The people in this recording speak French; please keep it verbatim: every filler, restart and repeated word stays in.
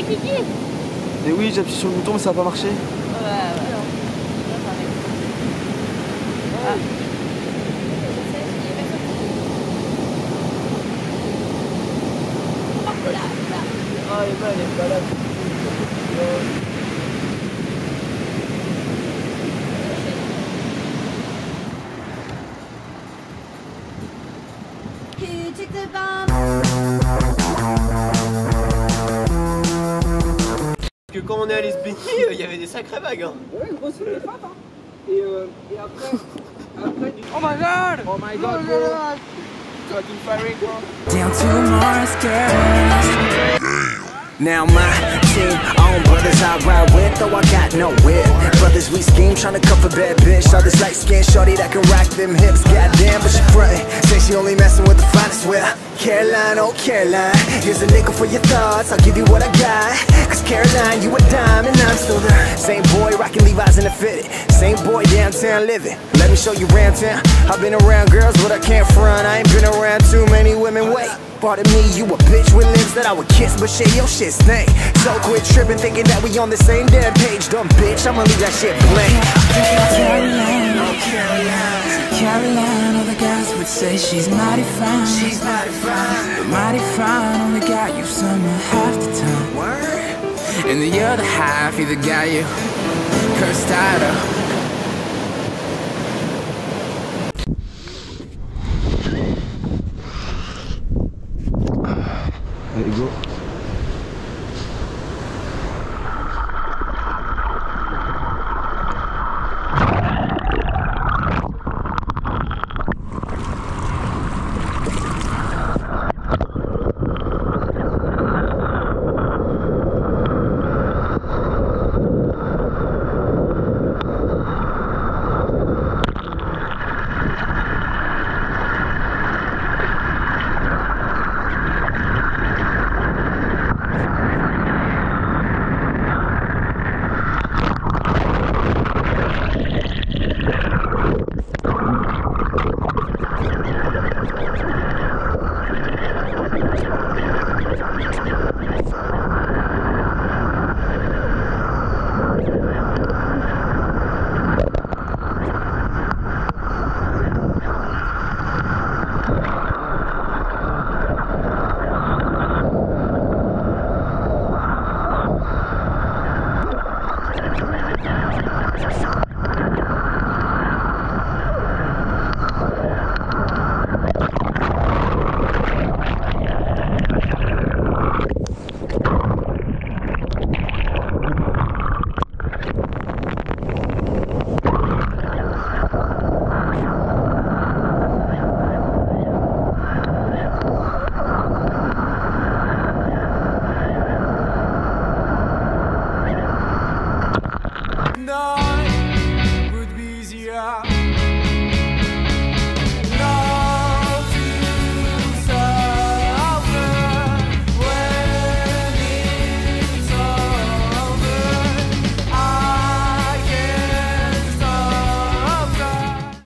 pipi. Mais oui, j'appuie sur le bouton mais ça va pas marcher. Ouais, ouais. Ah. Oh là là. Ah, Emma, elle est malade. Parce que quand on est allé se baigner, il y avait des sacrées vagues. Hein. Ouais, gros, c'était fat. Hein. Et, euh, et après, après du... Oh my god! Oh my god, bro! Fucking firing, bro! Down to Mars, girl. Now my team, own brothers I ride with, though I got no whip. Brothers we scheme, tryna cuff a bad bitch. Saw this light skin shorty that can rock them hips. Goddamn, but she frontin', say she only messing with the finest. Well, Caroline, oh Caroline, here's a nickel for your thoughts. I'll give you what I got. Cause Caroline, you a dime and I'm still the same boy rocking Levi's in the fitted. Same boy downtown living. Let me show you round town. I've been around girls, but I can't front. I ain't been around too many women. Wait. Pardon me, you a bitch with lips that I would kiss, but shit, your shit stink. So quit tripping, thinking that we on the same damn page. Dumb bitch, I'ma leave that shit blank. Caroline, oh Caroline, Caroline, all the guys would say she's mighty fine. She's mighty fine, but mighty fine only got you summer half the time. Word. And the other half either got you cursed out of. Allez, go.